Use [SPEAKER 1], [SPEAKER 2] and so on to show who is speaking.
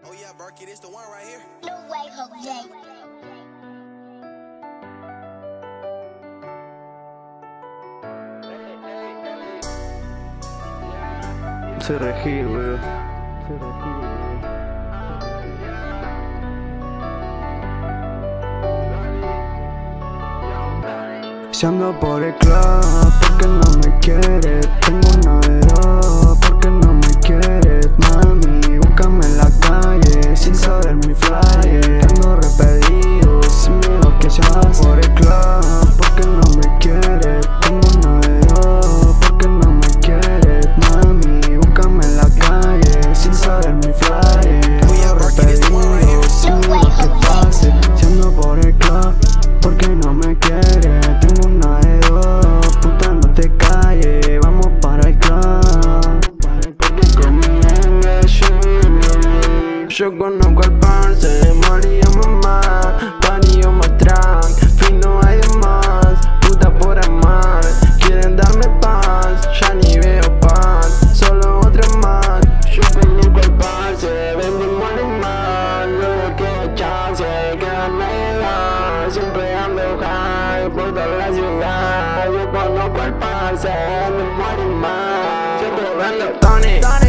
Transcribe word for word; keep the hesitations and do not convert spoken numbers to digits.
[SPEAKER 1] Oh yeah, Berkey, this the one right here.
[SPEAKER 2] No way, Jose.
[SPEAKER 3] Se regir, weón. Se regir, weón. Si ando por el club, porque no me quieres. Tengo una de dos, porque no me quieres. Mami, búscame en la calle, sin saber mi flyer. Ando repetido, sin miedo que se anda por el club, porque no me quieres. Tengo una de dos, porque no me quieres. Mami, búscame en la calle, sin saber mi flyer. Ando repetido, sin miedo que pase. Si ando por el club, porque no me quieres. Tengo una de dos, puta no te calles. Vamos para el club, porque con mi nena yo conozco al parce, moría mamá. Parillo más trank, fino hay de más. Puta por amar, quieren darme paz. Ya ni veo paz, solo otra más. Yo conozco al parce, vendimos animal. Luego que chance, que me da. Siempre ando high por toda la ciudad. Yo conozco al parce, vendimos animal. Siempre vendo Tony.